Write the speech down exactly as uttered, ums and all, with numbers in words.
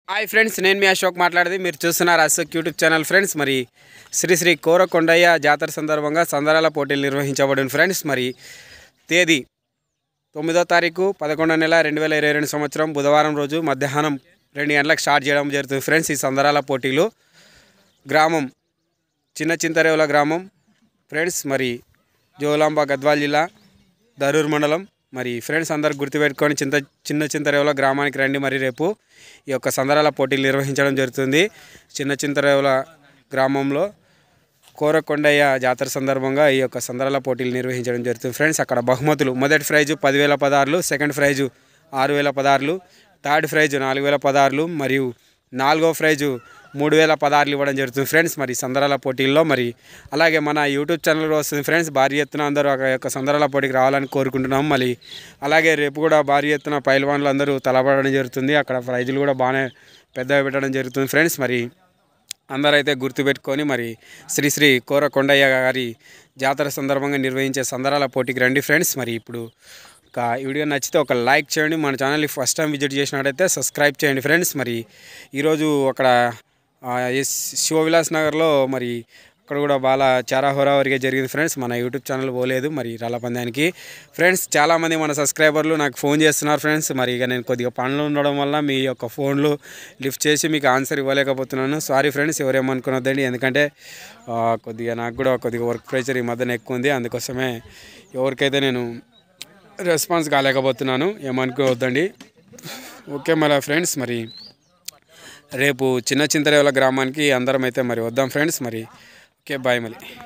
Hi friends, నేను మీ అశోక్ మాట్లాడేది. మీరు చూస్తున్నారు అశోక్ యూట్యూబ్ ఛానల్. ఫ్రెండ్స్, మరి శ్రీ శ్రీ కోరకొండయ్య జాతర సందర్భంగా సందరాల పోటీలు నిర్వహించబడిన ఫ్రెండ్స్. మరి తేదీ తొమ్మిదో తారీఖు పదకొండో నెల రెండు వేల ఇరవై రెండు సంవత్సరం బుధవారం రోజు మధ్యాహ్నం రెండు గంటలకు స్టార్ట్ చేయడం జరుగుతుంది ఫ్రెండ్స్. ఈ సందరాల పోటీలు గ్రామం చిన్న చింతరేవుల గ్రామం ఫ్రెండ్స్. మరి జోగులాంబ గద్వాల్ జిల్లా దరూర్ మండలం. మరి ఫ్రెండ్స్ అందరు గుర్తుపెట్టుకొని చింత చిన్న చింతరేవుల గ్రామానికి రండి. మరి రేపు ఈ యొక్క సందరాల పోటీలు నిర్వహించడం జరుగుతుంది. చిన్న చింతరేవుల గ్రామంలో కోరకొండయ్య జాతర సందర్భంగా ఈ యొక్క సందరాల పోటీలు నిర్వహించడం జరుగుతుంది ఫ్రెండ్స్. అక్కడ బహుమతులు మొదటి ప్రైజు పదివేల పదహారులు, సెకండ్ ప్రైజు ఆరు వేల పదహారులు, థర్డ్ ప్రైజు నాలుగు వేల పదహారులు మరియు నాలుగో ప్రైజు మూడు వేల పదహారులు ఇవ్వడం జరుగుతుంది ఫ్రెండ్స్. మరి సందరాల పోటీల్లో మరి అలాగే మన యూట్యూబ్ ఛానల్ వస్తుంది ఫ్రెండ్స్. భారీ ఎత్తున అందరూ ఆ యొక్క సందరాల పోటీకి రావాలని కోరుకుంటున్నాం. మళ్ళీ అలాగే రేపు కూడా భారీ ఎత్తున పైల్వాన్లు అందరూ తలపడడం జరుగుతుంది. అక్కడ ప్రైజులు కూడా బాగానే పెద్దగా పెట్టడం జరుగుతుంది ఫ్రెండ్స్. మరి అందరైతే గుర్తుపెట్టుకొని మరి శ్రీ శ్రీ కోరకొండయ్య గారి జాతర సందర్భంగా నిర్వహించే సందరాల పోటీకి రండి ఫ్రెండ్స్. మరి ఇప్పుడు ఒక వీడియో నచ్చితే ఒక లైక్ చేయండి. మన ఛానల్ని ఫస్ట్ టైం విజిట్ చేసినట్టయితే సబ్స్క్రైబ్ చేయండి ఫ్రెండ్స్. మరి ఈరోజు అక్కడ శివవిలాస్ నగర్లో మరి అక్కడ కూడా బాగా చాలా హోరావరిగా జరిగింది ఫ్రెండ్స్. మన యూట్యూబ్ ఛానల్ పోలేదు మరి రాళ్ళ పందానికి ఫ్రెండ్స్. చాలామంది మన సబ్స్క్రైబర్లు నాకు ఫోన్ చేస్తున్నారు ఫ్రెండ్స్. మరి ఇక నేను కొద్దిగా పనులు ఉండడం వల్ల మీ యొక్క ఫోన్లు లిఫ్ట్ చేసి మీకు ఆన్సర్ ఇవ్వలేకపోతున్నాను. సారీ ఫ్రెండ్స్, ఎవరేమనుకున్నదండి. ఎందుకంటే కొద్దిగా నాకు కూడా కొద్దిగా వర్క్ ప్రెషర్ ఈ మధ్యన ఎక్కువ ఉంది. అందుకోసమే ఎవరికైతే నేను రెస్పాన్స్ కాలేకపోతున్నాను, ఏమనుకోవద్దండి. ఓకే మళ్ళీ ఫ్రెండ్స్, మరి రేపు చిన్న చింతరేవుల గ్రామానికి అందరం అయితే మరి వద్దాం ఫ్రెండ్స్. మరి ఓకే, బాయ్ మళ్ళీ.